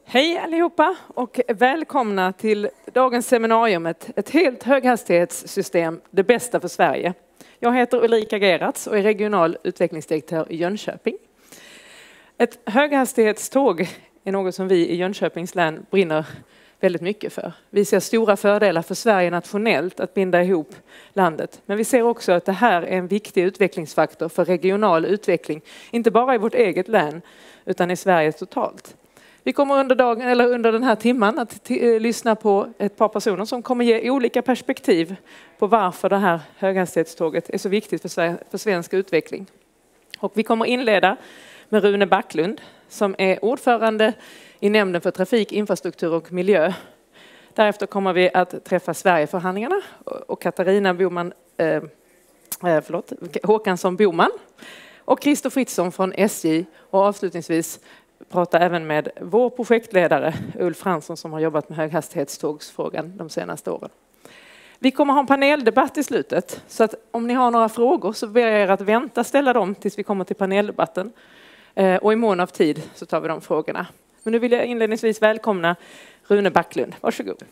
Hej allihopa och välkomna till dagens seminarium, ett helt höghastighetssystem, det bästa för Sverige. Jag heter Ulrika Geratz och är regional utvecklingsdirektör i Jönköping. Ett höghastighetståg är något som vi i Jönköpings län brinner väldigt mycket för. Vi ser stora fördelar för Sverige nationellt att binda ihop landet. Men vi ser också att det här är en viktig utvecklingsfaktor för regional utveckling, inte bara i vårt eget län utan i Sverige totalt. Vi kommer under den här timman att lyssna på ett par personer som kommer ge olika perspektiv på varför det här höghastighetståget är så viktigt för svensk utveckling. Och vi kommer inleda med Rune Backlund som är ordförande i nämnden för trafik, infrastruktur och miljö. Därefter kommer vi att träffa Sverigeförhandlingarna och Katarina Håkansson Boman och Christer Fritzson från SJ, och avslutningsvis prata även med vår projektledare Ulf Fransson som har jobbat med höghastighetstågsfrågan de senaste åren. Vi kommer ha en paneldebatt i slutet, så att om ni har några frågor så ber jag er att vänta ställa dem tills vi kommer till paneldebatten. Och i mån av tid så tar vi de frågorna. Men nu vill jag inledningsvis välkomna Rune Backlund. Varsågod.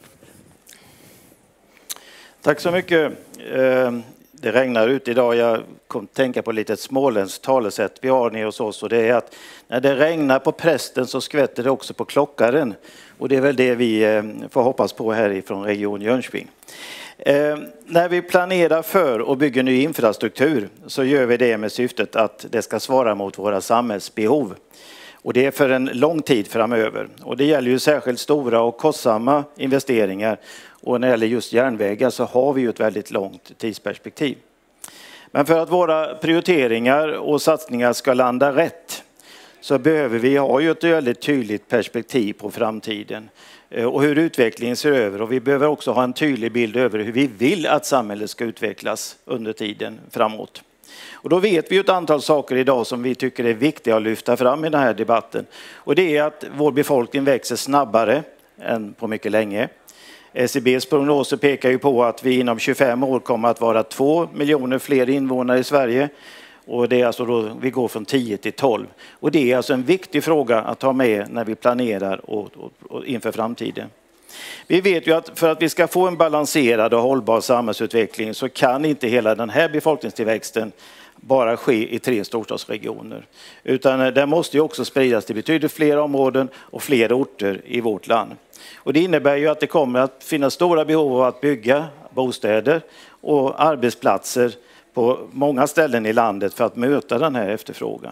Tack så mycket. Det regnar ut idag. Jag kom att tänka på lite ett småländskt talesätt vi har nere hos oss. Och det är att när det regnar på prästen så skvätter det också på klockaren. Och det är väl det vi får hoppas på härifrån Region Jönköping. När vi planerar för och bygger ny infrastruktur så gör vi det med syftet att det ska svara mot våra samhällsbehov. Och det är för en lång tid framöver. Och det gäller ju särskilt stora och kostsamma investeringar. Och när det gäller just järnvägar så har vi ju ett väldigt långt tidsperspektiv. Men för att våra prioriteringar och satsningar ska landa rätt så behöver vi ha ju ett väldigt tydligt perspektiv på framtiden. Och hur utvecklingen ser över. Och vi behöver också ha en tydlig bild över hur vi vill att samhället ska utvecklas under tiden framåt. Och då vet vi ju ett antal saker idag som vi tycker är viktiga att lyfta fram i den här debatten. Och det är att vår befolkning växer snabbare än på mycket länge. SCBs prognoser pekar ju på att vi inom 25 år kommer att vara 2 miljoner fler invånare i Sverige. Och det är alltså då vi går från 10 till 12. Och det är alltså en viktig fråga att ta med när vi planerar och inför framtiden. Vi vet ju att för att vi ska få en balanserad och hållbar samhällsutveckling så kan inte hela den här befolkningstillväxten bara ske i 3 storstadsregioner. Utan den måste ju också spridas till betydligt fler områden och fler orter i vårt land. Och det innebär ju att det kommer att finnas stora behov av att bygga bostäder och arbetsplatser på många ställen i landet för att möta den här efterfrågan.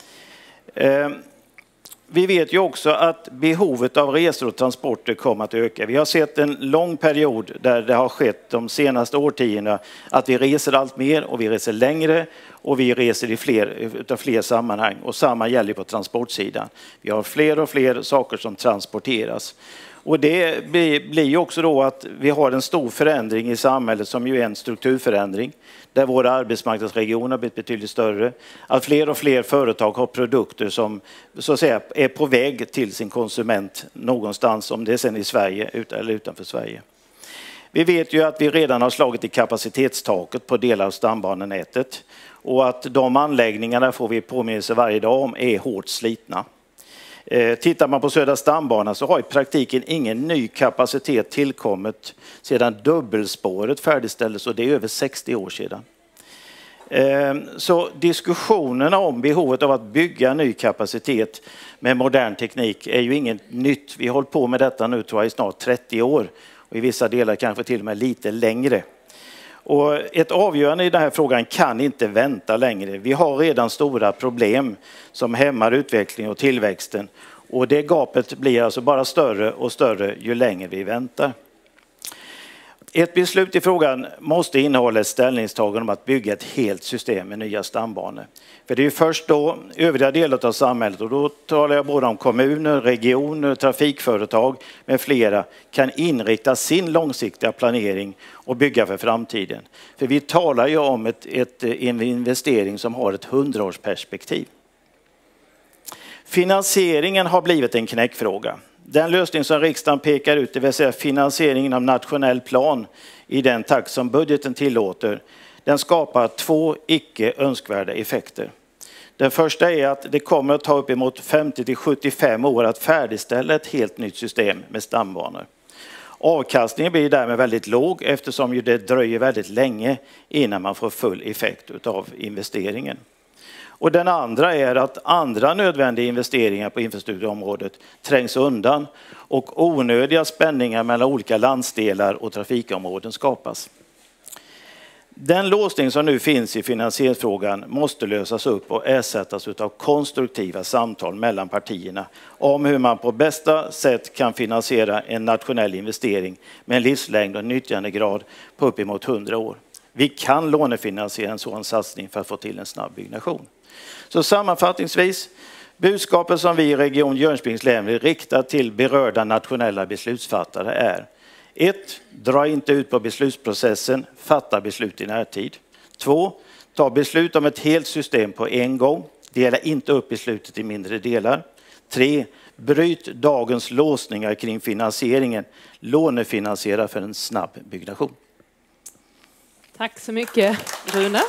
Vi vet ju också att behovet av resor och transporter kommer att öka. Vi har sett en lång period där det har skett de senaste årtiondena att vi reser allt mer och vi reser längre och vi reser i fler sammanhang. Och samma gäller på transportsidan. Vi har fler och fler saker som transporteras. Och det blir ju också då att vi har en stor förändring i samhället som ju är en strukturförändring. Där våra arbetsmarknadsregioner har blivit betydligt större. Att fler och fler företag har produkter som så att säga är på väg till sin konsument någonstans, om det är sen i Sverige eller utanför Sverige. Vi vet ju att vi redan har slagit i kapacitetstaket på delar av stambanenätet. Och att de anläggningarna får vi påminnelse varje dag om är hårt slitna. Tittar man på Södra stambanan så har i praktiken ingen ny kapacitet tillkommit sedan dubbelspåret färdigställdes, och det är över 60 år sedan. Så diskussionerna om behovet av att bygga ny kapacitet med modern teknik är ju inget nytt. Vi har hållit på med detta nu tror jag i snart 30 år och i vissa delar kanske till och med lite längre. Och ett avgörande i den här frågan kan inte vänta längre. Vi har redan stora problem som hämmar utveckling och tillväxten. Och det gapet blir alltså bara större och större ju längre vi väntar. Ett beslut i frågan måste innehålla ett ställningstagande om att bygga ett helt system med nya stambanor. För det är ju först då övriga delar av samhället, och då talar jag både om kommuner, regioner, trafikföretag med flera, kan inrikta sin långsiktiga planering och bygga för framtiden. För vi talar ju om en investering som har ett 100-årsperspektiv. Finansieringen har blivit en knäckfråga. Den lösning som riksdagen pekar ut, det vill säga finansieringen av nationell plan i den takt som budgeten tillåter, den skapar 2 icke önskvärda effekter. Den första är att det kommer att ta uppemot 50 till 75 år att färdigställa ett helt nytt system med stambanor. Avkastningen blir därmed väldigt låg eftersom ju det dröjer väldigt länge innan man får full effekt av investeringen. Och den andra är att andra nödvändiga investeringar på infrastrukturområdet trängs undan och onödiga spänningar mellan olika landsdelar och trafikområden skapas. Den låsning som nu finns i finansieringsfrågan måste lösas upp och ersättas av konstruktiva samtal mellan partierna om hur man på bästa sätt kan finansiera en nationell investering med en livslängd och nyttjandegrad på uppemot 100 år. Vi kan lånefinansiera en sådan satsning för att få till en snabb byggnation. Så sammanfattningsvis, budskapet som vi i Region Jönköpings län vill rikta till berörda nationella beslutsfattare är: 1. Dra inte ut på beslutsprocessen, fatta beslut i närtid. 2. Ta beslut om ett helt system på en gång, dela inte upp beslutet i mindre delar. 3. Bryt dagens låsningar kring finansieringen, lånefinansiera för en snabb byggnation. Tack så mycket, Rune.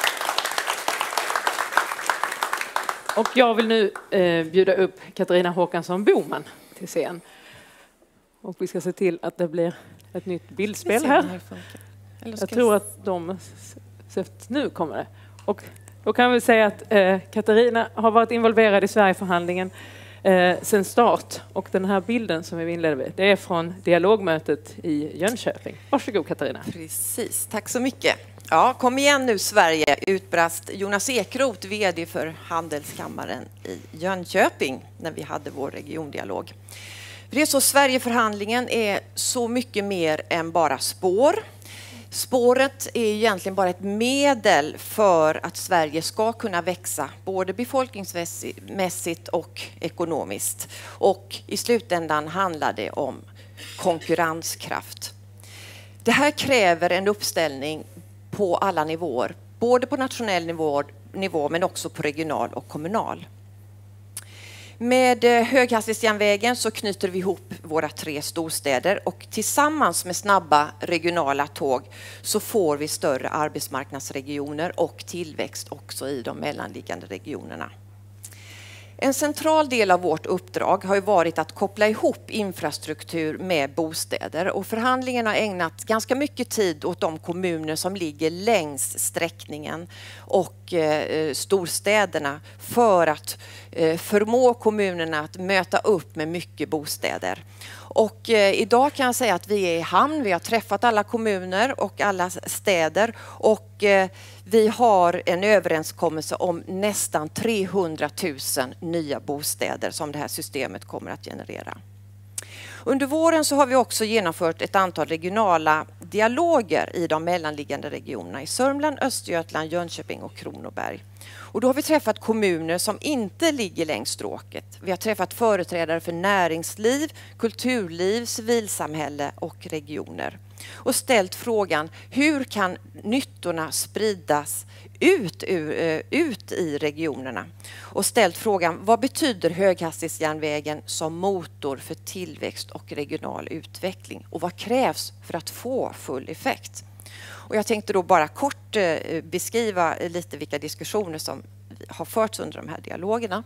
Och jag vill nu bjuda upp Katarina Håkansson Boman till scen. Och vi ska se till att det blir ett nytt bildspel här. Jag tror att nu kommer det. Och då kan vi säga att Katarina har varit involverad i Sverigeförhandlingen sedan start. Och den här bilden som vi inledde med, det är från dialogmötet i Jönköping. Varsågod Katarina. Precis, tack så mycket. Ja, kom igen nu Sverige, utbrast Jonas Ekroth, vd för Handelskammaren i Jönköping när vi hade vår regiondialog. Det är så, Sverigeförhandlingen är så mycket mer än bara spår. Spåret är egentligen bara ett medel för att Sverige ska kunna växa, både befolkningsmässigt och ekonomiskt. Och i slutändan handlar det om konkurrenskraft. Det här kräver en uppställning på alla nivåer, både på nationell nivå men också på regional och kommunal. Med höghastighetsjärnvägen så knyter vi ihop våra 3 storstäder och tillsammans med snabba regionala tåg så får vi större arbetsmarknadsregioner och tillväxt också i de mellanliggande regionerna. En central del av vårt uppdrag har ju varit att koppla ihop infrastruktur med bostäder, och förhandlingen har ägnat ganska mycket tid åt de kommuner som ligger längs sträckningen och storstäderna för att förmå kommunerna att möta upp med mycket bostäder. Och idag kan jag säga att vi är i hamn. Vi har träffat alla kommuner och alla städer och vi har en överenskommelse om nästan 300 000 nya bostäder som det här systemet kommer att generera. Under våren så har vi också genomfört ett antal regionala dialoger i de mellanliggande regionerna i Sörmland, Östergötland, Jönköping och Kronoberg. Och då har vi träffat kommuner som inte ligger längs stråket. Vi har träffat företrädare för näringsliv, kulturliv, civilsamhälle och regioner. Och ställt frågan, hur kan nyttorna spridas ut i regionerna? Och ställt frågan, vad betyder höghastighetsjärnvägen som motor för tillväxt och regional utveckling? Och vad krävs för att få full effekt? Och jag tänkte då bara kort beskriva lite vilka diskussioner som har förts under de här dialogerna.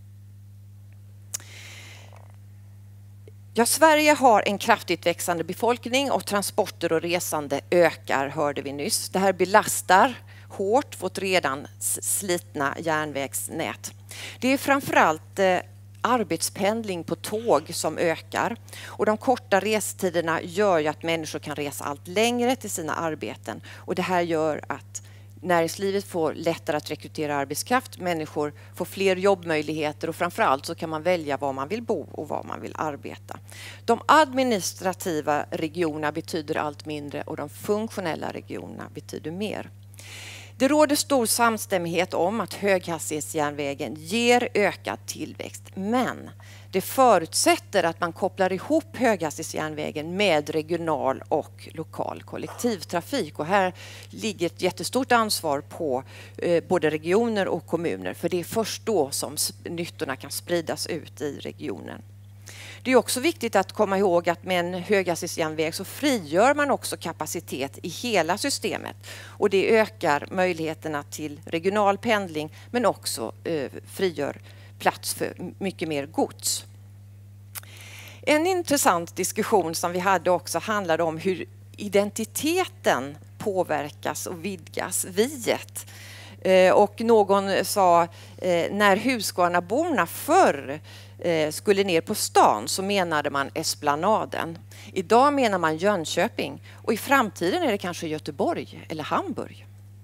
Ja, Sverige har en kraftigt växande befolkning och transporter och resande ökar, hörde vi nyss. Det här belastar hårt vårt redan slitna järnvägsnät. Det är framförallt arbetspendling på tåg som ökar, och de korta restiderna gör ju att människor kan resa allt längre till sina arbeten, och det här gör att näringslivet får lättare att rekrytera arbetskraft, människor får fler jobbmöjligheter och framförallt så kan man välja var man vill bo och var man vill arbeta. De administrativa regionerna betyder allt mindre och de funktionella regionerna betyder mer. Det råder stor samstämmighet om att höghastighetsjärnvägen ger ökad tillväxt, men det förutsätter att man kopplar ihop höghastighetsjärnvägen med regional och lokal kollektivtrafik. Och här ligger ett jättestort ansvar på både regioner och kommuner, för det är först då som nyttorna kan spridas ut i regionen. Det är också viktigt att komma ihåg att med en höghastighetsjärnväg så frigör man också kapacitet i hela systemet. Och det ökar möjligheterna till regional pendling men också frigör plats för mycket mer gods. En intressant diskussion som vi hade också handlade om hur identiteten påverkas och vidgas, viet. Och någon sa när Huskvarnaborna förr skulle ner på stan så menade man Esplanaden. Idag menar man Jönköping och i framtiden är det kanske Göteborg eller Hamburg.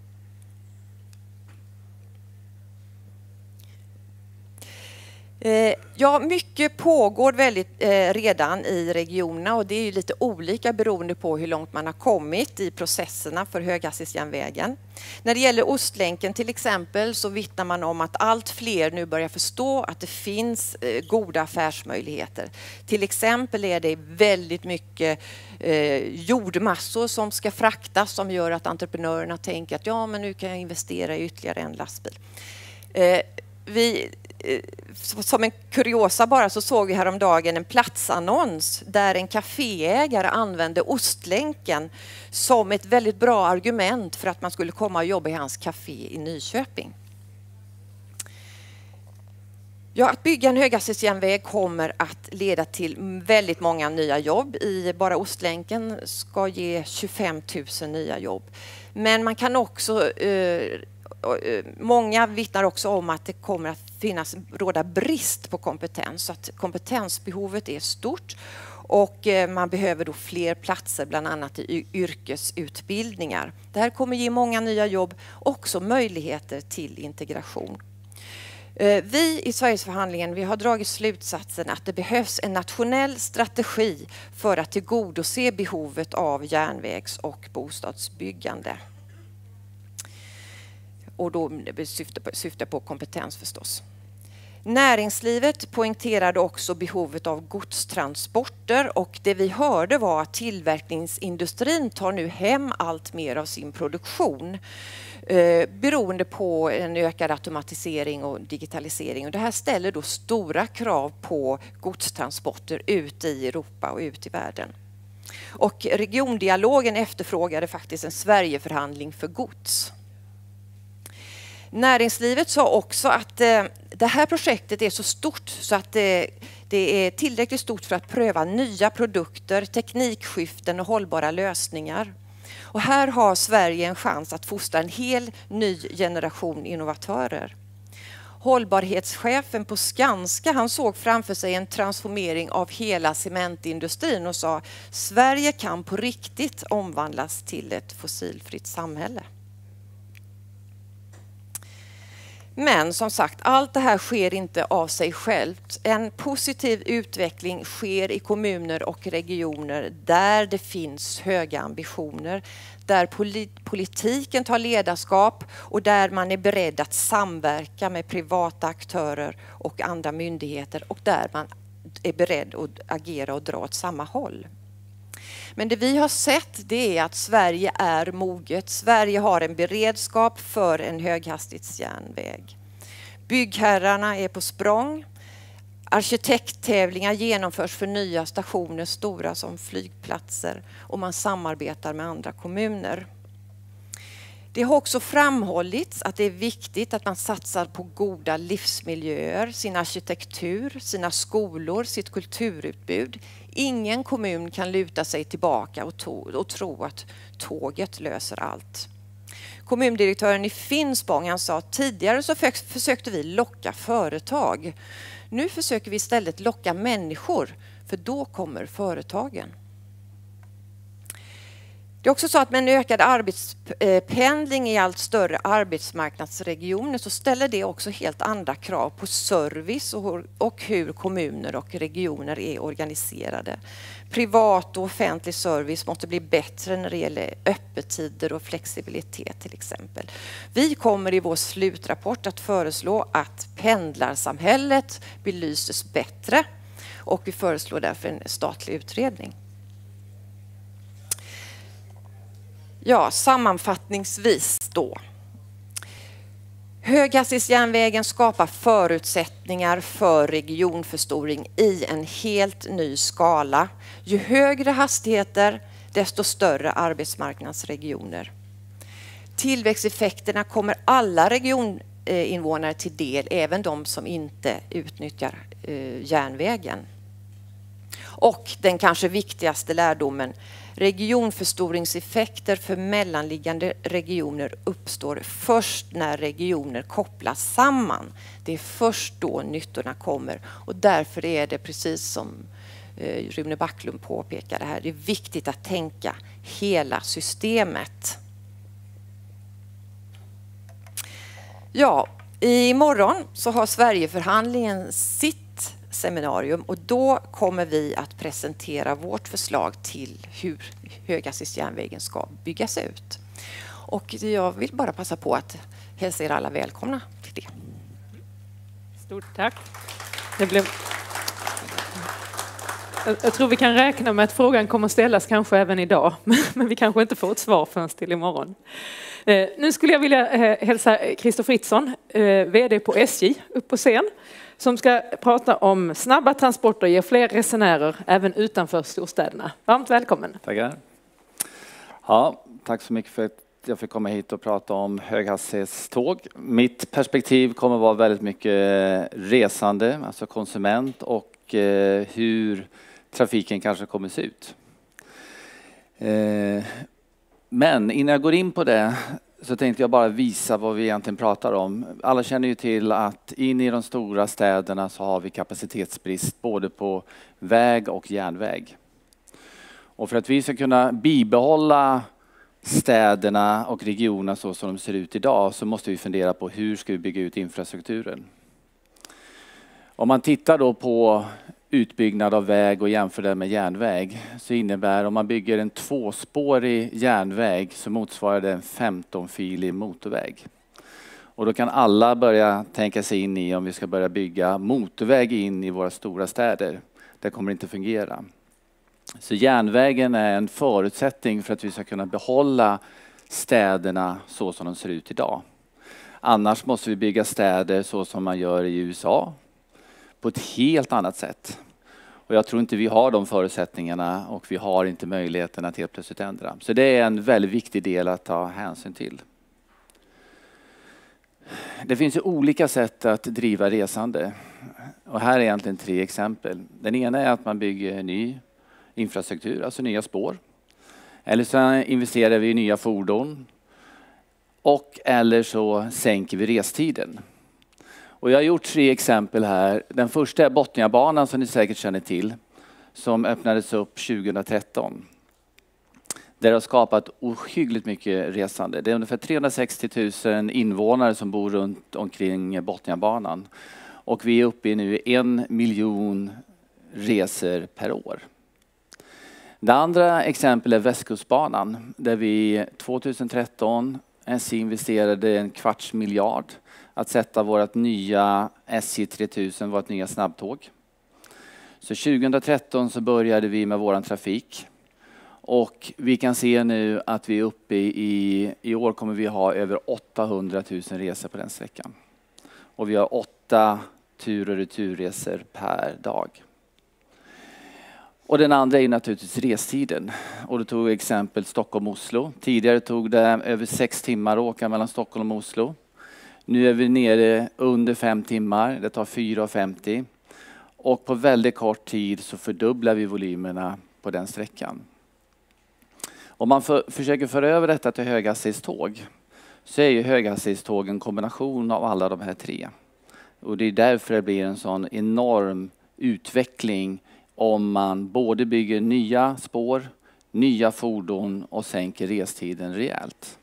Ja, mycket pågår redan i regionerna och det är ju lite olika beroende på hur långt man har kommit i processerna för höghastighetsjärnvägen. När det gäller Ostlänken till exempel så vittnar man om att allt fler nu börjar förstå att det finns goda affärsmöjligheter. Till exempel är det väldigt mycket jordmassor som ska fraktas som gör att entreprenörerna tänker att ja, men nu kan jag investera i ytterligare en lastbil. Som en kuriosa bara så såg vi häromdagen en platsannons där en kaféägare använde Ostlänken som ett väldigt bra argument för att man skulle komma och jobba i hans kafé i Nyköping. Ja, att bygga en höghastighetsjärnväg kommer att leda till väldigt många nya jobb. I bara Ostlänken ska ge 25 000 nya jobb. Men man kan också många vittnar också om att det kommer att råda brist på kompetens, så att kompetensbehovet är stort och man behöver då fler platser bland annat i yrkesutbildningar. Det här kommer ge många nya jobb och också möjligheter till integration. Vi i Sverigeförhandlingen vi har dragit slutsatsen att det behövs en nationell strategi för att tillgodose behovet av järnvägs- och bostadsbyggande. Och då syftar på kompetens förstås. Näringslivet poängterade också behovet av godstransporter och det vi hörde var att tillverkningsindustrin tar nu hem allt mer av sin produktion beroende på en ökad automatisering och digitalisering. Och det här ställer då stora krav på godstransporter ut i Europa och ut i världen. Och regiondialogen efterfrågade faktiskt en Sverigeförhandling för gods. Näringslivet sa också att det här projektet är så stort så att det är tillräckligt stort för att pröva nya produkter, teknikskiften och hållbara lösningar. Och här har Sverige en chans att fostra en hel ny generation innovatörer. Hållbarhetschefen på Skanska han såg framför sig en transformering av hela cementindustrin och sa Sverige kan på riktigt omvandlas till ett fossilfritt samhälle. Men som sagt, allt det här sker inte av sig självt. En positiv utveckling sker i kommuner och regioner där det finns höga ambitioner, där politiken tar ledarskap och där man är beredd att samverka med privata aktörer och andra myndigheter och där man är beredd att agera och dra åt samma håll. Men det vi har sett det är att Sverige är moget. Sverige har en beredskap för en höghastighetsjärnväg. Byggherrarna är på språng. Arkitekttävlingar genomförs för nya stationer, stora som flygplatser, och man samarbetar med andra kommuner. Det har också framhållits att det är viktigt att man satsar på goda livsmiljöer, sin arkitektur, sina skolor, sitt kulturutbud. Ingen kommun kan luta sig tillbaka och tro att tåget löser allt. Kommundirektören i Finspång han sa tidigare så försökte vi locka företag. Nu försöker vi istället locka människor, för då kommer företagen. Det är också så att med en ökad arbetspendling i allt större arbetsmarknadsregioner så ställer det också helt andra krav på service och hur kommuner och regioner är organiserade. Privat och offentlig service måste bli bättre när det gäller öppettider och flexibilitet till exempel. Vi kommer i vår slutrapport att föreslå att pendlarsamhället belyses bättre och vi föreslår därför en statlig utredning. Ja, sammanfattningsvis då. Höghastighetsjärnvägen skapar förutsättningar för regionförstoring i en helt ny skala. Ju högre hastigheter, desto större arbetsmarknadsregioner. Tillväxteffekterna kommer alla regioninvånare till del, även de som inte utnyttjar järnvägen. Och den kanske viktigaste lärdomen: regionförstoringseffekter för mellanliggande regioner uppstår först när regioner kopplas samman. Det är först då nyttorna kommer, och därför är det, precis som Rune Backlund påpekade här, det är viktigt att tänka hela systemet. Ja, imorgon så har Sverigeförhandlingen sitt seminarium, och då kommer vi att presentera vårt förslag till hur höghastighetsjärnvägen ska byggas ut. Och jag vill bara passa på att hälsa er alla välkomna till det. Stort tack. Jag tror vi kan räkna med att frågan kommer ställas kanske även idag, men vi kanske inte får ett svar förrän till imorgon. Nu skulle jag vilja hälsa Christer Fritzson, vd på SJ, upp på scen, som ska prata om snabba transporter ger fler resenärer även utanför storstäderna. Varmt välkommen. Tackar. Ja, tack så mycket för att jag fick komma hit och prata om höghastighetståg. Mitt perspektiv kommer vara väldigt mycket resande, alltså konsument, och hur trafiken kanske kommer se ut. Men innan jag går in på det så tänkte jag bara visa vad vi egentligen pratar om. Alla känner ju till att in i de stora städerna så har vi kapacitetsbrist både på väg och järnväg. Och för att vi ska kunna bibehålla städerna och regionerna så som de ser ut idag, så måste vi fundera på hur ska vi bygga ut infrastrukturen. Om man tittar då på utbyggnad av väg och jämför det med järnväg, så innebär, om man bygger en 2-spårig järnväg, så motsvarar det en 15-filig motorväg. Och då kan alla börja tänka sig in i, om vi ska börja bygga motorväg in i våra stora städer. Det kommer inte fungera. Så järnvägen är en förutsättning för att vi ska kunna behålla städerna så som de ser ut idag. Annars måste vi bygga städer så som man gör i USA, på ett helt annat sätt. Och jag tror inte vi har de förutsättningarna, och vi har inte möjligheten att helt plötsligt ändra. Så det är en väldigt viktig del att ta hänsyn till. Det finns ju olika sätt att driva resande. Och här är egentligen 3 exempel. Den ena är att man bygger ny infrastruktur, alltså nya spår. Eller så investerar vi i nya fordon. Eller så sänker vi restiden. Och jag har gjort 3 exempel här. Den första är Botniabanan, som ni säkert känner till, som öppnades upp 2013. Där har skapat ohyggligt mycket resande. Det är ungefär 360 000 invånare som bor runt omkring Botniabanan. Och vi är uppe i nu 1 miljon resor per år. Det andra exempel är Västkustbanan, där vi 2013 SJ investerade 250 miljoner att sätta vårt nya SJ 3000, vårt nya snabbtåg. Så 2013 så började vi med våran trafik. Och vi kan se nu att vi är uppe i år kommer vi ha över 800 000 resor på den sträckan. Och vi har 8 tur- och returresor per dag. Och den andra är naturligtvis restiden. Och då tog vi exempel Stockholm-Oslo. Tidigare tog det över 6 timmar att åka mellan Stockholm och Oslo. Nu är vi nere under 5 timmar. Det tar 4,50. Och på väldigt kort tid så fördubblar vi volymerna på den sträckan. Om man försöker föra över detta till höghastighetståg, så är ju höghastighetståg en kombination av alla de här 3. Och det är därför det blir en sån enorm utveckling om man både bygger nya spår, nya fordon och sänker restiden rejält.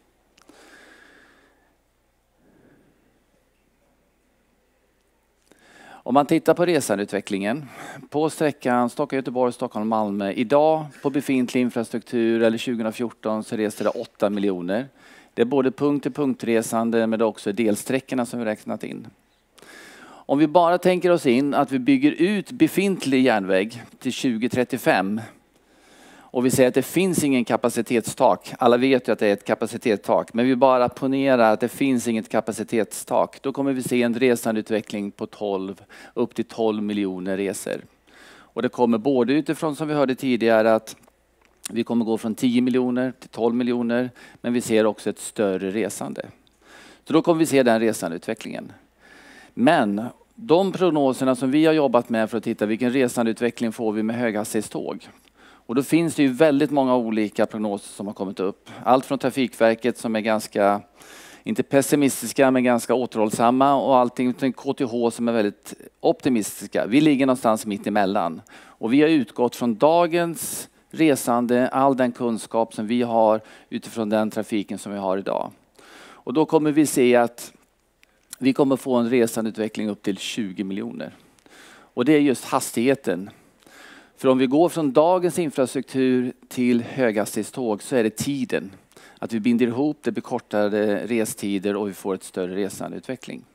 Om man tittar på resandeutvecklingen på sträckan Stockholm-Göteborg, Stockholm-Malmö. Idag på befintlig infrastruktur, eller 2014, så reser det 8 miljoner. Det är både punkt-till-punktresande, men det är också delsträckorna som vi räknat in. Om vi bara tänker oss in att vi bygger ut befintlig järnväg till 2035 och vi säger att det finns ingen kapacitetstak. Alla vet ju att det är ett kapacitetstak, men vi bara ponerar att det finns inget kapacitetstak. Då kommer vi se en resandeutveckling på upp till 12 miljoner resor. Och det kommer både utifrån, som vi hörde tidigare, att vi kommer gå från 10 miljoner till 12 miljoner, men vi ser också ett större resande. Så då kommer vi se den resandeutvecklingen. Men de prognoserna som vi har jobbat med för att titta vilken resandeutveckling får vi med höghastighetståg. Och då finns det ju väldigt många olika prognoser som har kommit upp. Allt från Trafikverket som är ganska, inte pessimistiska men ganska återhållsamma, och allting från KTH som är väldigt optimistiska. Vi ligger någonstans mitt emellan. Och vi har utgått från dagens resande, all den kunskap som vi har utifrån den trafiken som vi har idag. Och då kommer vi se att vi kommer få en resandeutveckling upp till 20 miljoner. Och det är just hastigheten. För om vi går från dagens infrastruktur till höghastighetståg så är det tiden. Att vi binder ihop, det blir kortare restider och vi får ett större resandeutveckling.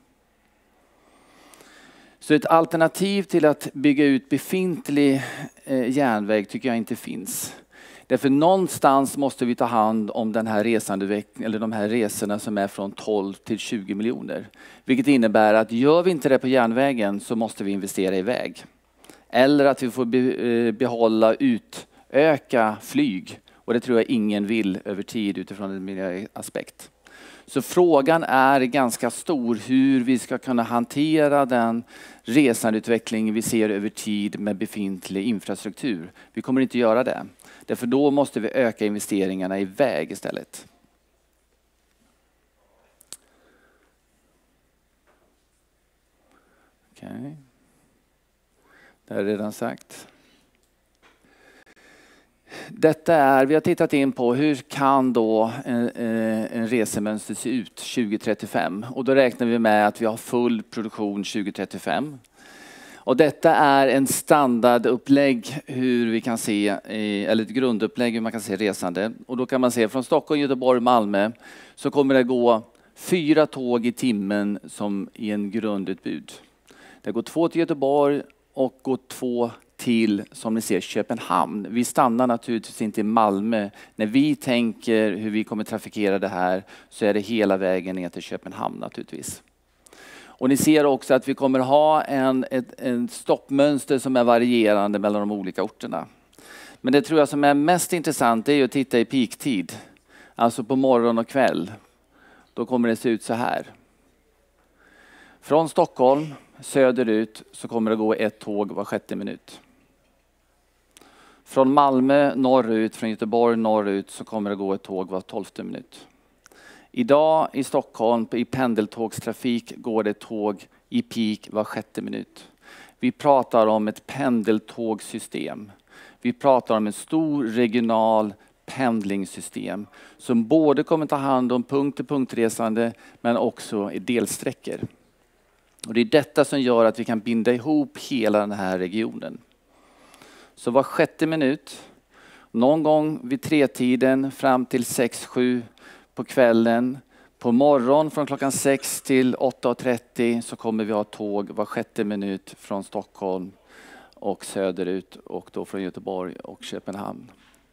Så ett alternativ till att bygga ut befintlig järnväg tycker jag inte finns. Därför någonstans måste vi ta hand om den här resandeutvecklingen, eller de här resorna som är från 12 till 20 miljoner. Vilket innebär att gör vi inte det på järnvägen så måste vi investera i väg. Eller att vi får behålla, utöka flyg. Och det tror jag ingen vill över tid utifrån en miljöaspekt. Så frågan är ganska stor hur vi ska kunna hantera den resandeutveckling vi ser över tid med befintlig infrastruktur. Vi kommer inte göra det. Därför då måste vi öka investeringarna i väg istället. Okej. Det har jag redan sagt. Vi har tittat in på hur kan då en resemönster se ut 2035. Och då räknar vi med att vi har full produktion 2035. Och detta är en standardupplägg hur vi kan se, eller ett grundupplägg hur man kan se resande. Och då kan man se från Stockholm, Göteborg, Malmö så kommer det gå 4 tåg i timmen som i en grundutbud. Det går 2 till Göteborg och går 2 till, som ni ser, Köpenhamn. Vi stannar naturligtvis inte i Malmö. När vi tänker hur vi kommer trafikera det här så är det hela vägen ner till Köpenhamn naturligtvis. Och ni ser också att vi kommer ha en stoppmönster som är varierande mellan de olika orterna. Men det tror jag som är mest intressant är att titta i peaktid. Alltså på morgon och kväll. Då kommer det se ut så här. Från Stockholm söderut så kommer det gå 1 tåg var 6:e minut. Från Malmö norrut, från Göteborg norrut så kommer det gå 1 tåg var 12:e minut. Idag i Stockholm i pendeltågstrafik går det tåg i peak var 6:e minut. Vi pratar om ett pendeltågsystem. Vi pratar om en stor regional pendlingssystem som både kommer ta hand om punkt-till-punktresande men också i delsträckor. Och det är detta som gör att vi kan binda ihop hela den här regionen. Så var 6:e minut, någon gång vid 3-tiden fram till 6-7 på kvällen. På morgon från klockan 6 till 8:30 så kommer vi ha tåg var 6:e minut från Stockholm och söderut och då från Göteborg och Köpenhamn.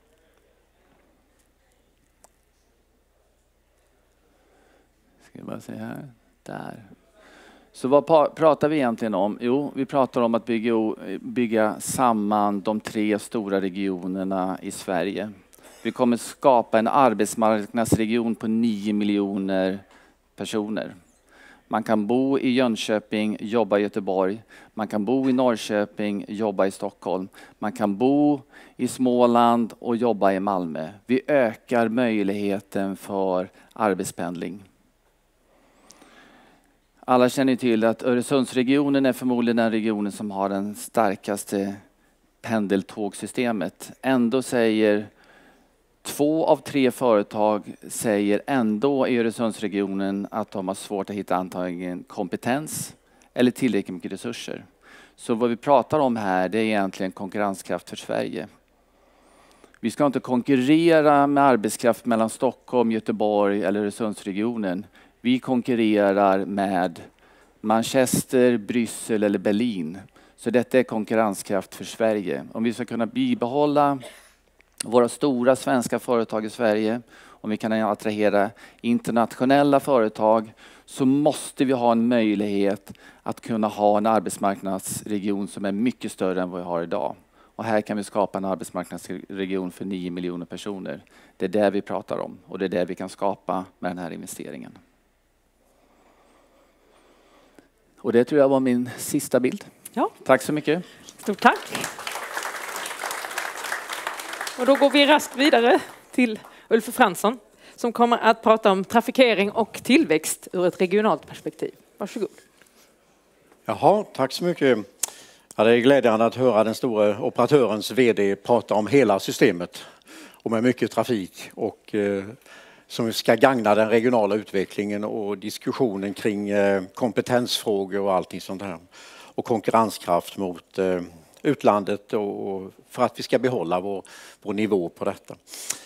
Ska jag bara se här. Där. Så vad pratar vi egentligen om? Jo, vi pratar om att bygga samman de 3 stora regionerna i Sverige. Vi kommer skapa en arbetsmarknadsregion på 9 miljoner personer. Man kan bo i Jönköping, jobba i Göteborg. Man kan bo i Norrköping, jobba i Stockholm. Man kan bo i Småland och jobba i Malmö. Vi ökar möjligheten för arbetspendling. Alla känner till att Öresundsregionen är förmodligen den regionen som har den starkaste pendeltågsystemet. Ändå säger 2 av 3 företag säger ändå i Öresundsregionen att de har svårt att hitta antagligen kompetens eller tillräckligt mycket resurser. Så vad vi pratar om här det är egentligen konkurrenskraft för Sverige. Vi ska inte konkurrera med arbetskraft mellan Stockholm, Göteborg eller Öresundsregionen. Vi konkurrerar med Manchester, Bryssel eller Berlin. Så detta är konkurrenskraft för Sverige. Om vi ska kunna bibehålla våra stora svenska företag i Sverige, om vi kan attrahera internationella företag, så måste vi ha en möjlighet att kunna ha en arbetsmarknadsregion som är mycket större än vad vi har idag. Och här kan vi skapa en arbetsmarknadsregion för 9 miljoner personer. Det är det vi pratar om och det är det vi kan skapa med den här investeringen. Och det tror jag var min sista bild. Ja. Tack så mycket. Stort tack. Och då går vi raskt vidare till Ulf Fransson som kommer att prata om trafikering och tillväxt ur ett regionalt perspektiv. Varsågod. Jaha, tack så mycket. Ja, det är glädjande att höra den stora operatörens vd prata om hela systemet och med mycket trafik och som ska gagna den regionala utvecklingen och diskussionen kring kompetensfrågor och allting sånt här. Och konkurrenskraft mot utlandet och för att vi ska behålla vår nivå på detta.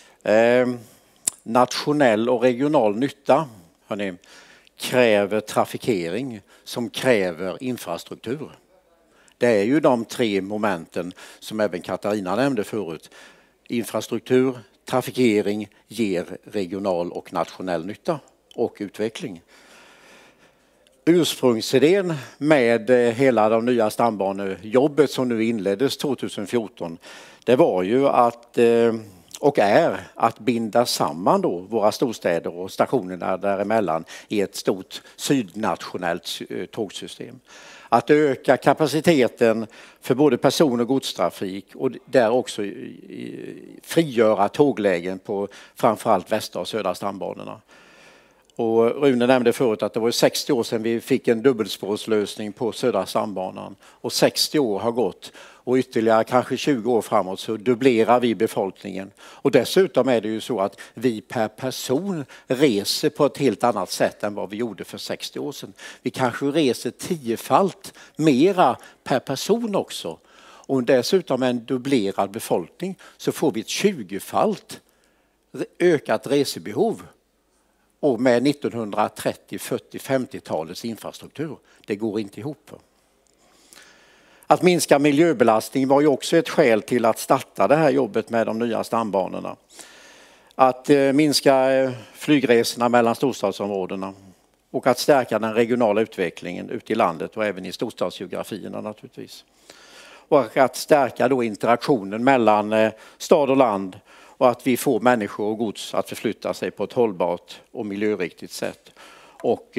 Nationell och regional nytta, hörni, kräver trafikering som kräver infrastruktur. Det är ju de 3 momenten som även Katarina nämnde förut. Infrastruktur, trafikering ger regional och nationell nytta och utveckling. Ursprungsidén med hela de nya stambanejobbet som nu inleddes 2014, det var ju att och är att binda samman då våra storstäder och stationerna däremellan i ett stort sydnationellt tågsystem. Att öka kapaciteten för både person- och godstrafik och där också frigöra tåglägen på framförallt västra och södra stambanorna. Och Rune nämnde förut att det var 60 år sedan vi fick en dubbelspårslösning på södra stambanan. Och 60 år har gått och ytterligare kanske 20 år framåt så dubblerar vi befolkningen. Och dessutom är det ju så att vi per person reser på ett helt annat sätt än vad vi gjorde för 60 år sedan. Vi kanske reser 10-falt mera per person också. Och dessutom en dubblerad befolkning så får vi ett 20-falt ökat resebehov. Och med 1930, 40, 50-talets infrastruktur. Det går inte ihop. Att minska miljöbelastning var ju också ett skäl till att starta det här jobbet med de nya stambanorna. Att minska flygresorna mellan storstadsområdena. Och att stärka den regionala utvecklingen ute i landet och även i storstadsgeografierna naturligtvis. Och att stärka då interaktionen mellan stad och land. Och att vi får människor och gods att förflytta sig på ett hållbart och miljöriktigt sätt. Och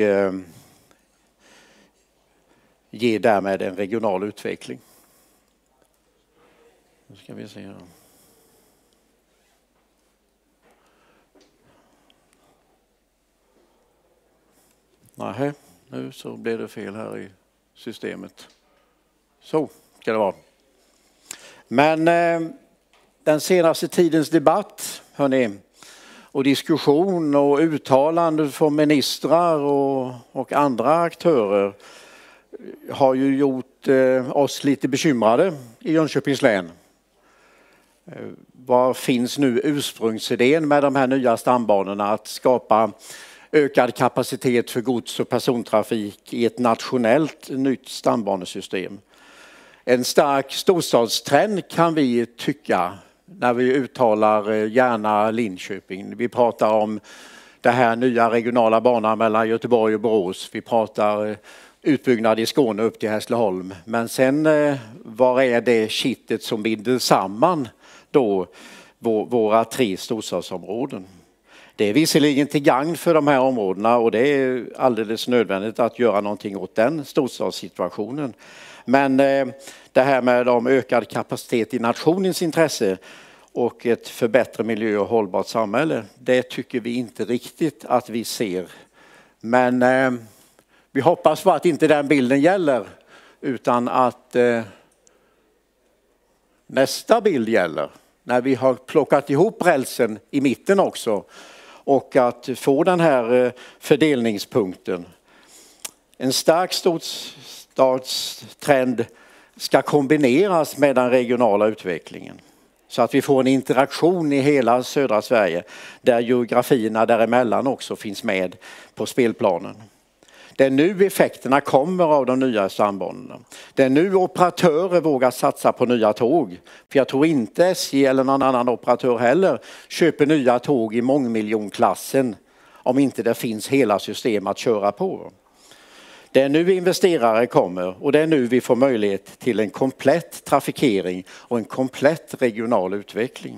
ge därmed en regional utveckling. Nu ska vi se här. Nej, nu så blev det fel här i systemet. Så ska det vara. Men den senaste tidens debatt, hörni, och diskussion och uttalanden från ministrar och andra aktörer har ju gjort oss lite bekymrade i Jönköpings län. Var finns nu ursprungsidén med de här nya stambanorna att skapa ökad kapacitet för gods- och persontrafik i ett nationellt nytt stambanesystem? En stark storstadstrend kan vi tycka när vi uttalar gärna Linköping. Vi pratar om det här nya regionala banan mellan Göteborg och Borås. Vi pratar utbyggnad i Skåne upp till Hässleholm. Men sen var är det kittet som binder samman då våra 3 storstadsområden? Det är visserligen till gagn för de här områdena och det är alldeles nödvändigt att göra någonting åt den storstadssituationen. Men det här med ökad kapacitet i nationens intresse och ett förbättrat miljö- och hållbart samhälle, det tycker vi inte riktigt att vi ser. Men vi hoppas på att inte den bilden gäller utan att nästa bild gäller. När vi har plockat ihop rälsen i mitten också och att få den här fördelningspunkten. En stark storstadstrend ska kombineras med den regionala utvecklingen. Så att vi får en interaktion i hela södra Sverige där geografierna däremellan också finns med på spelplanen. Det är nu effekterna kommer av de nya stambanorna. Det är nu operatörer vågar satsa på nya tåg. För jag tror inte SJ eller någon annan operatör heller köper nya tåg i mångmiljonklassen om inte det finns hela system att köra på. Det är nu investerare kommer och det är nu vi får möjlighet till en komplett trafikering och en komplett regional utveckling.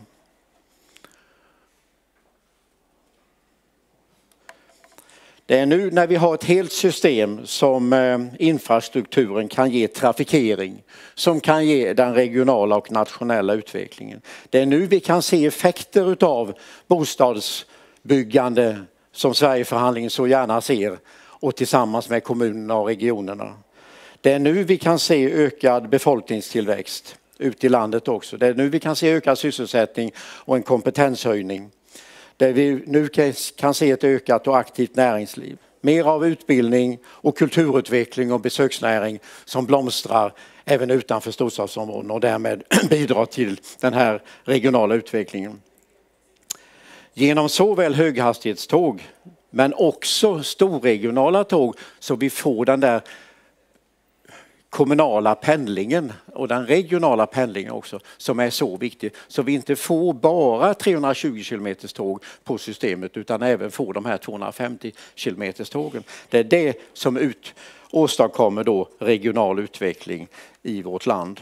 Det är nu när vi har ett helt system som infrastrukturen kan ge trafikering, som kan ge den regionala och nationella utvecklingen. Det är nu vi kan se effekter utav bostadsbyggande som Sverigeförhandlingen så gärna ser och tillsammans med kommunerna och regionerna. Det är nu vi kan se ökad befolkningstillväxt ut i landet också. Det är nu vi kan se ökad sysselsättning och en kompetenshöjning. Där vi nu kan se ett ökat och aktivt näringsliv. Mer av utbildning och kulturutveckling och besöksnäring som blomstrar även utanför storstadsområden och därmed bidrar till den här regionala utvecklingen. Genom såväl höghastighetståg men också storregionala tåg så vi får den där kommunala pendlingen och den regionala pendlingen också som är så viktig. Så vi inte får bara 320 km tåg på systemet utan även får de här 250 km tågen. Det är det som åstadkommer då regional utveckling i vårt land.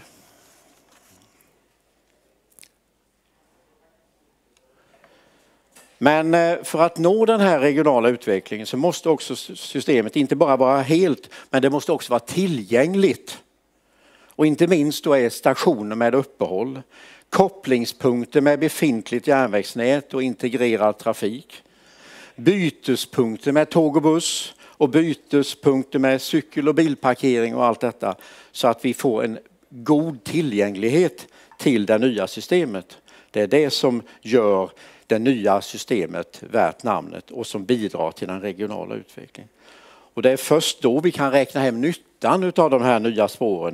Men för att nå den här regionala utvecklingen så måste också systemet inte bara vara helt, men det måste också vara tillgängligt. Och inte minst då är stationer med uppehåll, kopplingspunkter med befintligt järnvägsnät och integrerad trafik, bytespunkter med tåg och buss och bytespunkter med cykel- och bilparkering och allt detta så att vi får en god tillgänglighet till det nya systemet. Det är det som gör det nya systemet värt namnet och som bidrar till den regionala utvecklingen. Och det är först då vi kan räkna hem nyttan av de här nya spåren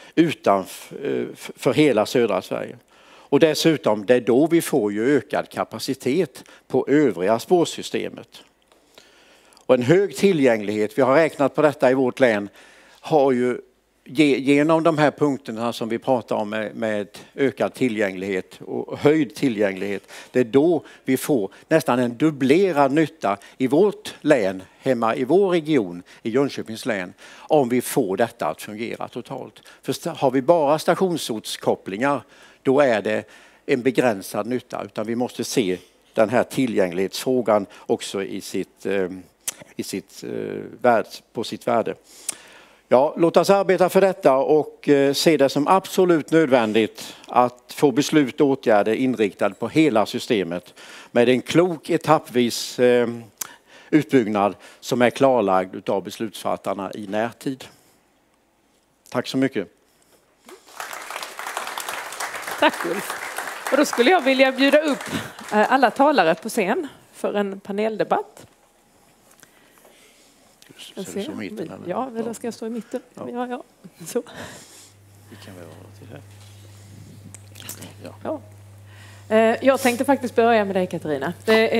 för hela södra Sverige. Och dessutom det är då vi får ju ökad kapacitet på övriga spårsystemet. Och en hög tillgänglighet, vi har räknat på detta i vårt län, har ju genom de här punkterna som vi pratar om med ökad tillgänglighet och höjd tillgänglighet. Det är då vi får nästan en dubblerad nytta i vårt län, hemma i vår region, i Jönköpings län, om vi får detta att fungera totalt. För har vi bara stationsortskopplingar, då är det en begränsad nytta. Utan vi måste se den här tillgänglighetsfrågan också på sitt värde. Ja, låt oss arbeta för detta och se det som absolut nödvändigt att få beslut och åtgärder inriktade på hela systemet med en klok etappvis utbyggnad som är klarlagd av beslutsfattarna i närtid. Tack så mycket. Tack Ulf. Och då skulle jag vilja bjuda upp alla talare på scen för en paneldebatt. Ja, eller ska jag stå i mitten? Ja. Så. Vi kan väl vara till här. Ja. Jag tänkte faktiskt börja med dig Katarina.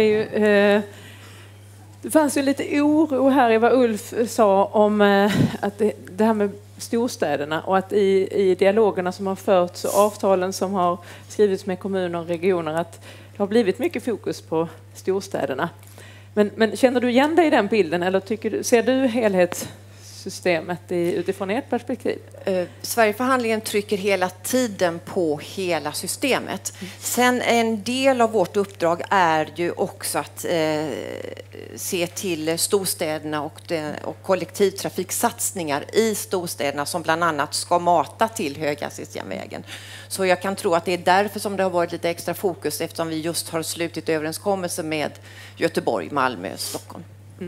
Det fanns ju lite oro här i vad Ulf sa om att det här med storstäderna och att i dialogerna som har förts och avtalen som har skrivits med kommuner och regioner att det har blivit mycket fokus på storstäderna. Men känner du igen dig i den bilden eller ser du helhetssystemet utifrån ert perspektiv? Sverigeförhandlingen trycker hela tiden på hela systemet. Sen en del av vårt uppdrag är ju också att se till storstäderna och kollektivtrafiksatsningar i storstäderna som bland annat ska mata till höghastighetsjärnvägen. Så jag kan tro att det är därför som det har varit lite extra fokus eftersom vi just har slutit överenskommelse med Göteborg, Malmö, Stockholm.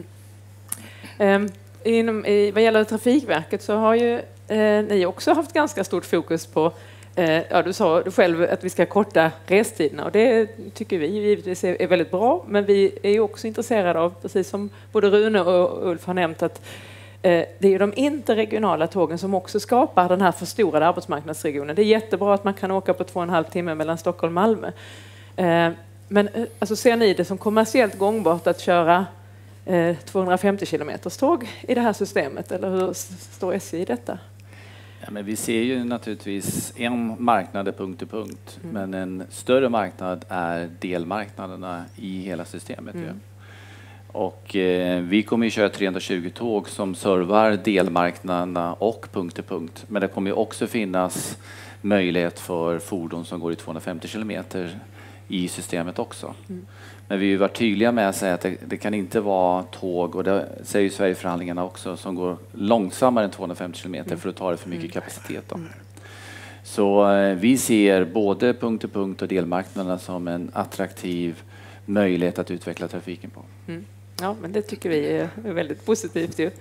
Vad gäller Trafikverket så har ju ni också haft ganska stort fokus på, du sa själv att vi ska korta restiderna och det tycker vi givetvis är väldigt bra, men vi är ju också intresserade av, precis som både Rune och Ulf har nämnt, att det är de interregionala tågen som också skapar den här förstorade arbetsmarknadsregionen. Det är jättebra att man kan åka på 2,5 timmar mellan Stockholm och Malmö. Men alltså, ser ni det som kommersiellt gångbart att köra 250 kilometers tåg i det här systemet, eller hur står SJ i detta? Ja, men vi ser ju naturligtvis en marknad är punkt till punkt, men en större marknad är delmarknaderna i hela systemet. Ju. Och vi kommer ju köra 320 tåg som servar delmarknaderna och punkt till punkt, men det kommer ju också finnas möjlighet för fordon som går i 250 kilometer i systemet också. Men vi har ju varit tydliga med att säga att det kan inte vara tåg, och det säger ju Sverigeförhandlingarna också, som går långsammare än 250 kilometer för att ta det för mycket kapacitet. Då. Så vi ser både punkt till punkt och delmarknaderna som en attraktiv möjlighet att utveckla trafiken på. Ja, men det tycker vi är väldigt positivt ju.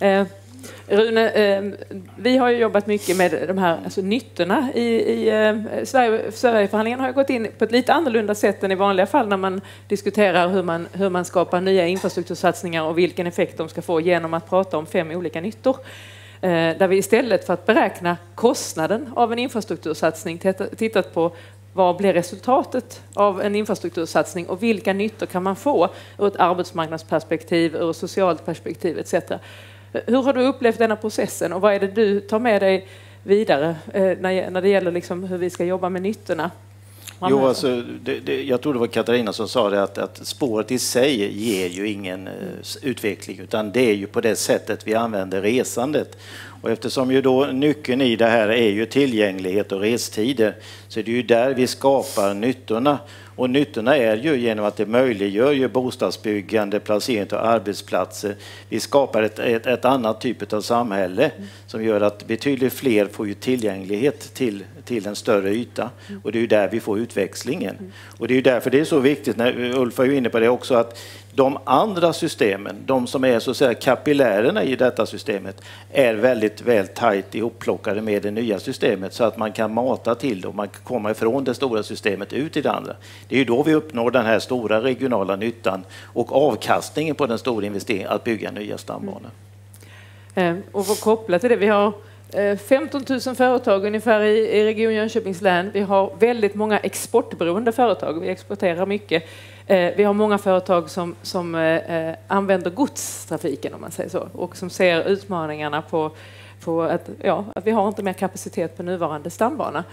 Rune, vi har ju jobbat mycket med de här nyttorna i Sverigeförhandlingarna har ju gått in på ett lite annorlunda sätt än i vanliga fall när man diskuterar hur man skapar nya infrastruktursatsningar och vilken effekt de ska få genom att prata om 5 olika nyttor. Där vi istället för att beräkna kostnaden av en infrastruktursatsning tittat på vad blir resultatet av en infrastruktursatsning och vilka nyttor kan man få ur ett arbetsmarknadsperspektiv, ur ett socialt perspektiv etc. Hur har du upplevt denna processen och vad är det du tar med dig vidare när det gäller liksom hur vi ska jobba med nyttorna? Jo, alltså, jag tror det var Katarina som sa det att spåret i sig ger ju ingen utveckling, utan det är ju på det sättet vi använder resandet. Och eftersom ju då nyckeln i det här är ju tillgänglighet och restider, så är det ju där vi skapar nyttorna. Och nyttorna är ju genom att det möjliggör ju bostadsbyggande, placering av arbetsplatser. Vi skapar ett annat typ av samhälle som gör att betydligt fler får ju tillgänglighet till en större yta. Och det är ju där vi får utväxlingen. Och det är ju därför det är så viktigt, när Ulf var ju inne på det också, att de andra systemen, de som är så att säga kapillärerna i detta systemet, är väldigt väl tajt ihopplockade med det nya systemet så att man kan mata till det och man kan komma ifrån det stora systemet ut i det andra. Det är ju då vi uppnår den här stora regionala nyttan och avkastningen på den stora investeringen att bygga nya stambanor. Och för kopplat till det, vi har 15 000 företag ungefär i Region Jönköpings län. Vi har väldigt många exportberoende företag. Vi exporterar mycket. Vi har många företag som använder godstrafiken, om man säger så, och som ser utmaningarna på att vi har inte mer kapacitet på nuvarande stambana.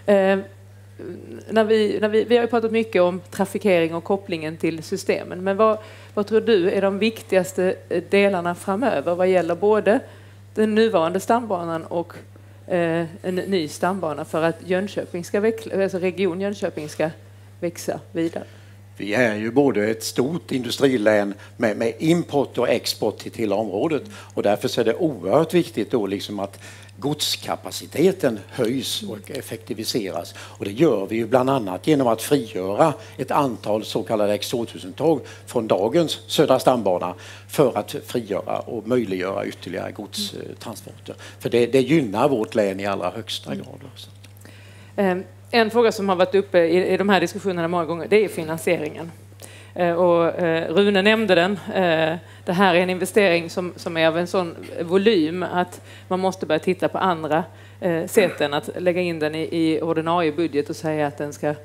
Vi har ju pratat mycket om trafikering och kopplingen till systemen, men vad tror du är de viktigaste delarna framöver vad gäller både den nuvarande stambanan och en ny stambana för att Jönköping ska växa, alltså Region Jönköping ska växa vidare? Vi är ju både ett stort industrilän med import och export till hela området, och därför är det oerhört viktigt då liksom att godskapaciteten höjs och effektiviseras. Och det gör vi ju bland annat genom att frigöra ett antal så kallade X2000-tåg från dagens södra stambana för att frigöra och möjliggöra ytterligare godstransporter. För det gynnar vårt län i allra högsta grad också. En fråga som har varit uppe i de här diskussionerna många gånger, det är finansieringen. Och Rune nämnde den. Det här är en investering som är av en sån volym att man måste börja titta på andra sätt än att lägga in den i ordinarie budget och säga att den ska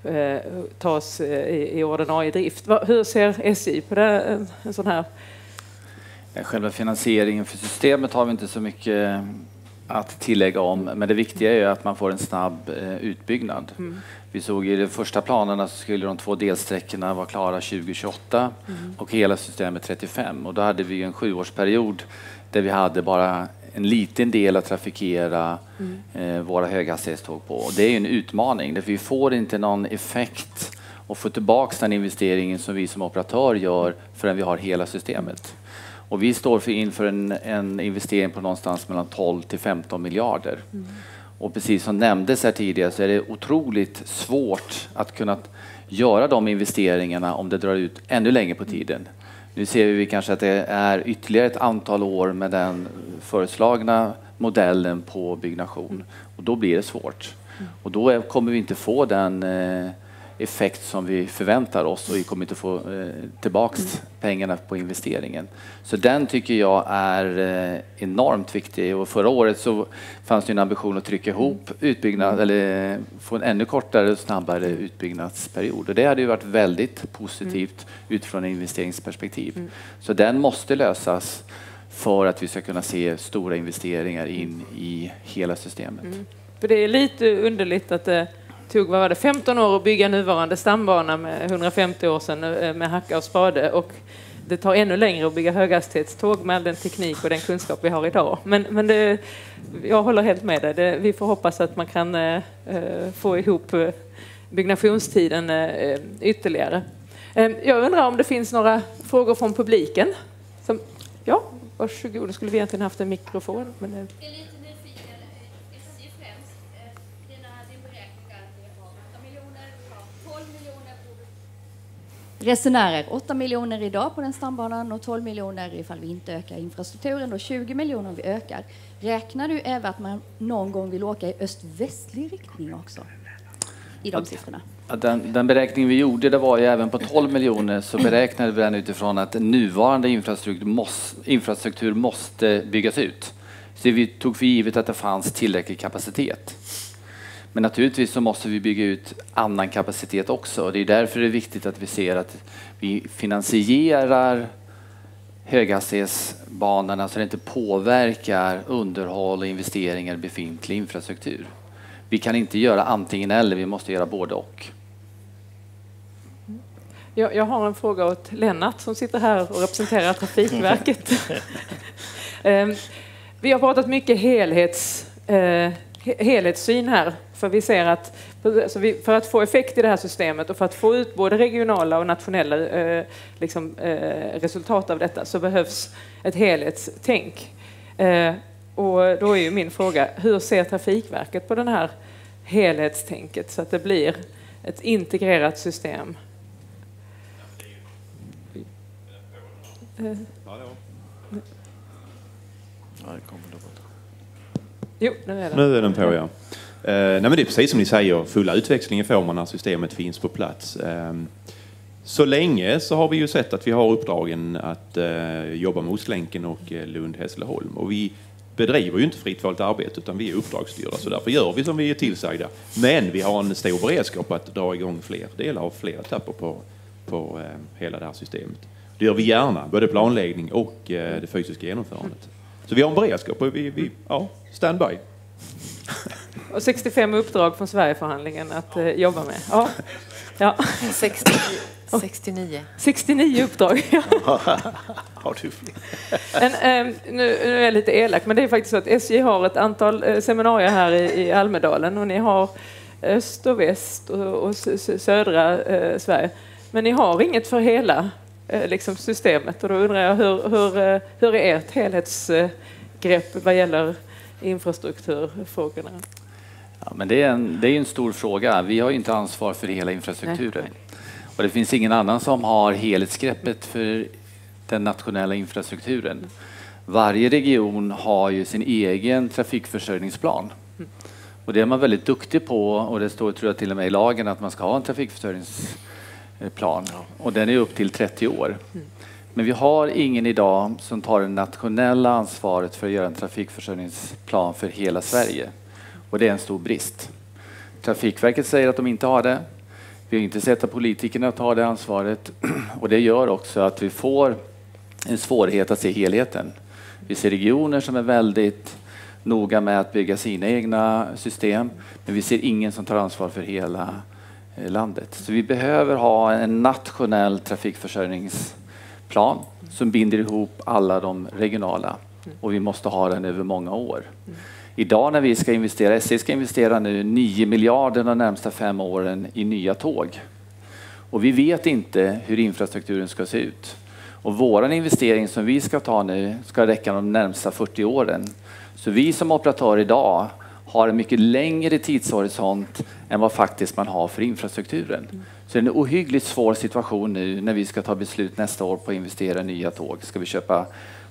tas i ordinarie drift. Hur ser SJ på det, en sån här? Själva finansieringen för systemet har vi inte så mycket att tillägga om, men det viktiga är att man får en snabb utbyggnad. Vi såg i de första planerna så skulle de 2 delsträckorna vara klara 2028 och hela systemet 35, och då hade vi en 7-årsperiod där vi hade bara en liten del att trafikera våra höghastighetståg på. Och det är ju en utmaning, därför vi får inte någon effekt och få tillbaka den investeringen som vi som operatör gör förrän vi har hela systemet. Och vi står inför en investering på någonstans mellan 12 till 15 miljarder. Och precis som nämndes här tidigare så är det otroligt svårt att kunna göra de investeringarna om det drar ut ännu längre på tiden. Nu ser vi kanske att det är ytterligare ett antal år med den föreslagna modellen på byggnation. Och då blir det svårt. Och då kommer vi inte få den effekt som vi förväntar oss och vi kommer inte få tillbaks pengarna på investeringen. Så den tycker jag är enormt viktig, och förra året så fanns det en ambition att trycka ihop utbyggnad eller få en ännu kortare och snabbare utbyggnadsperiod, och det hade ju varit väldigt positivt utifrån investeringsperspektiv. Så den måste lösas för att vi ska kunna se stora investeringar in i hela systemet. För det är lite underligt att det tog, vad var det, 15 år att bygga nuvarande stambana med 150 år sedan med hacka och spade, och det tar ännu längre att bygga höghastighetståg med all den teknik och den kunskap vi har idag. Men det, jag håller helt med dig. Vi får hoppas att man kan få ihop byggnationstiden ytterligare. Jag undrar om det finns några frågor från publiken. Ja, varsågod. Då skulle vi egentligen haft en mikrofon. Men jag är lite nyfiken. SJ främst. Din beräkning har 8 miljoner, 12 miljoner på resenärer. 8 miljoner idag på den stambanan och 12 miljoner ifall vi inte ökar infrastrukturen och 20 miljoner om vi ökar. Räknar du även att man någon gång vill åka i öst-västlig riktning också? I de siffrorna? Den beräkning vi gjorde, det var ju även på 12 miljoner, så beräknade vi den utifrån att nuvarande infrastruktur måste byggas ut. Så vi tog för givet att det fanns tillräcklig kapacitet. Men naturligtvis så måste vi bygga ut annan kapacitet också. Det är därför det är viktigt att vi ser att vi finansierar höghastighetsbanorna så det inte påverkar underhåll och investeringar i befintlig infrastruktur. Vi kan inte göra antingen eller, vi måste göra både och. Jag har en fråga åt Lennart som sitter här och representerar Trafikverket. Vi har pratat mycket helhetssyn här, för vi ser att för att få effekt i det här systemet och för att få ut både regionala och nationella resultat av detta så behövs ett helhetstänk. Och då är ju min fråga, hur ser Trafikverket på den här helhetstänket så att det blir ett integrerat system? Jo, nu är den på, ja. Nej, men det är precis som ni säger, fulla utväxlingen får man när systemet finns på plats. Så länge så har vi ju sett att vi har uppdragen att jobba med Ostlänken och Lund-Hässleholm. Och vi bedriver ju inte fritt valt arbete utan vi är uppdragsstyrda, så därför gör vi som vi är tillsagda. Men vi har en stor beredskap att dra igång fler delar av fler etapper på hela det här systemet. Det gör vi gärna, både planläggning och det fysiska genomförandet. Så vi har en beredskap och vi standby. Och 65 uppdrag från Sverigeförhandlingen att jobba med. Ja. 69. 69 uppdrag. Har du fler? Nu är jag lite elak, men det är faktiskt så att SJ har ett antal seminarier här i Almedalen och ni har öst och väst och södra Sverige. Men ni har inget för hela systemet, och då undrar jag hur är ert helhetsgrepp vad gäller infrastrukturfrågorna? Ja, men det är en stor fråga. Vi har ju inte ansvar för hela infrastrukturen. Nej. Och det finns ingen annan som har helhetsgreppet för den nationella infrastrukturen. Varje region har ju sin egen trafikförsörjningsplan. Och det är man väldigt duktig på, och det står, tror jag, till och med i lagen att man ska ha en trafikförsörjningsplan. Och den är upp till 30 år. Men vi har ingen idag som tar det nationella ansvaret för att göra en trafikförsörjningsplan för hela Sverige. Och det är en stor brist. Trafikverket säger att de inte har det. Vi har inte sett att politikerna tar det ansvaret. Och det gör också att vi får en svårighet att se helheten. Vi ser regioner som är väldigt noga med att bygga sina egna system. Men vi ser ingen som tar ansvar för hela landet. Så vi behöver ha en nationell trafikförsörjningsplan som binder ihop alla de regionala. Och vi måste ha den över många år. Idag när vi ska investera, SJ ska investera nu 9 miljarder de närmsta 5 åren i nya tåg. Och vi vet inte hur infrastrukturen ska se ut. Och våran investering som vi ska ta nu ska räcka de närmsta 40 åren. Så vi som operatör idag har en mycket längre tidshorisont än vad faktiskt man har för infrastrukturen. Så det är en ohyggligt svår situation nu när vi ska ta beslut nästa år på att investera i nya tåg. Ska vi köpa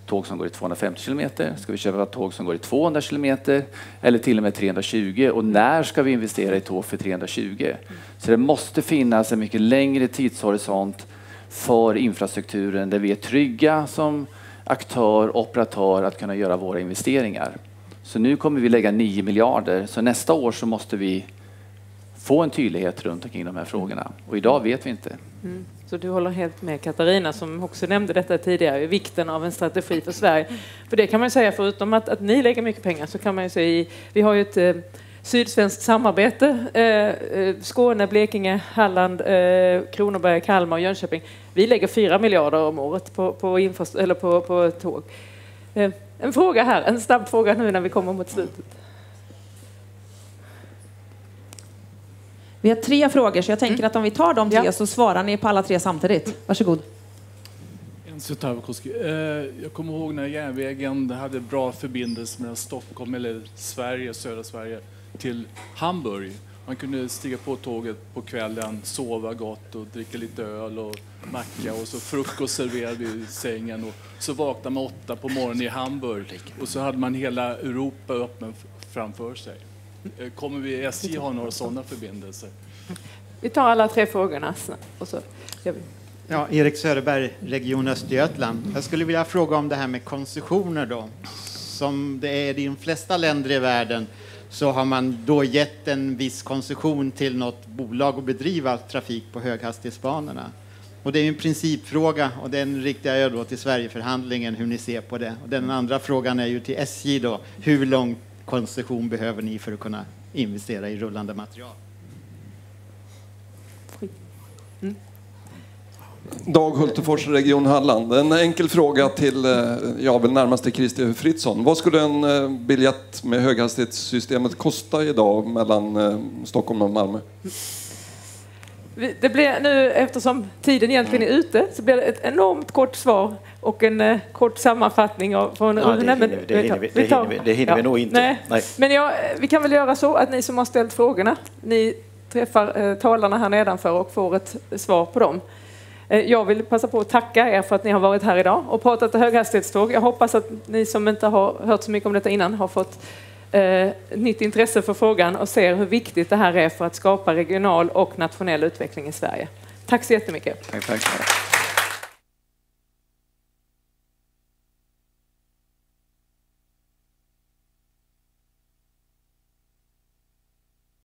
tåg som går i 250 kilometer? Ska vi köpa tåg som går i 200 kilometer? Eller till och med 320? Och när ska vi investera i tåg för 320? Så det måste finnas en mycket längre tidshorisont för infrastrukturen där vi är trygga som aktör, operatör att kunna göra våra investeringar. Så nu kommer vi lägga 9 miljarder. Så nästa år så måste vi få en tydlighet runt omkring de här frågorna. Och idag vet vi inte. Mm. Så du håller helt med Katarina som också nämnde detta tidigare, vikten av en strategi för Sverige. För det kan man säga, förutom att ni lägger mycket pengar, så kan man ju säga, vi har ju ett sydsvenskt samarbete, Skåne, Blekinge, Halland, Kronoberg, Kalmar och Jönköping. Vi lägger 4 miljarder om året på tåg. En fråga här, en snabb fråga nu när vi kommer mot slutet. Vi har 3 frågor, så jag tänker att om vi tar de 3 så svarar ni på alla 3 samtidigt. Varsågod. Jag kommer ihåg när järnvägen hade bra förbindelse mellan Stockholm eller Sverige, södra Sverige, till Hamburg. Man kunde stiga på tåget på kvällen, sova gott och dricka lite öl och macka och så frukost serverad vid sängen och så vaknade man 8 på morgonen i Hamburg och så hade man hela Europa öppen framför sig. Kommer vi SJ ha några sådana förbindelser? Vi tar alla 3 frågorna och så gör vi. Ja, Erik Söderberg, Region Östergötland. Jag skulle vilja fråga om det här med koncessioner då. Som det är i de flesta länder i världen så har man då gett en viss koncession till något bolag att bedriva trafik på höghastighetsbanorna. Och det är en principfråga och den riktar jag då till Sverigeförhandlingen, hur ni ser på det. Och den andra frågan är ju till SJ då. Hur lång koncession behöver ni för att kunna investera i rullande material? Dag Hultefors, Region Halland. En enkel fråga till, väl närmast till Christer Fritzson. Vad skulle en biljett med höghastighetssystemet kosta idag mellan Stockholm och Malmö? Det blir nu, eftersom tiden egentligen är ute, så blir det ett enormt kort svar och en kort sammanfattning från... Det hinner vi nog inte. Nej. Men vi kan väl göra så att ni som har ställt frågorna, ni träffar talarna här nedanför och får ett svar på dem. Jag vill passa på att tacka er för att ni har varit här idag och pratat om höghastighetståg. Jag hoppas att ni som inte har hört så mycket om detta innan har fått nytt intresse för frågan och ser hur viktigt det här är för att skapa regional och nationell utveckling i Sverige. Tack så jättemycket. Tack.